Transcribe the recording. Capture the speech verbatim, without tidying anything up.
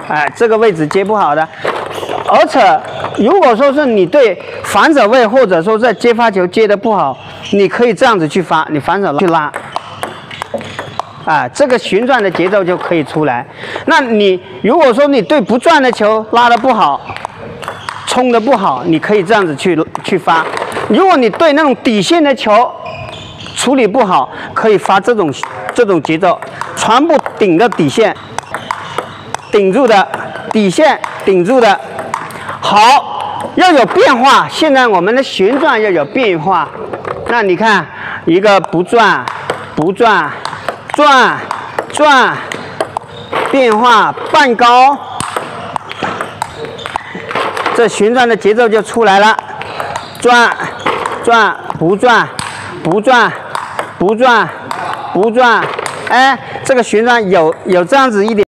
哎，这个位置接不好的。而且，如果说是你对反手位或者说在接发球接的不好，你可以这样子去发，你反手去拉。 啊，这个旋转的节奏就可以出来。那你如果说你对不转的球拉的不好，冲的不好，你可以这样子去去发。如果你对那种底线的球处理不好，可以发这种这种节奏，全部顶着底线，顶住的底线顶住的。好，要有变化。现在我们的旋转要有变化。那你看，一个不转，不转。 转转，变化半高，这旋转的节奏就出来了。转转不转，不转不转不转，哎，这个旋转有有这样子一点。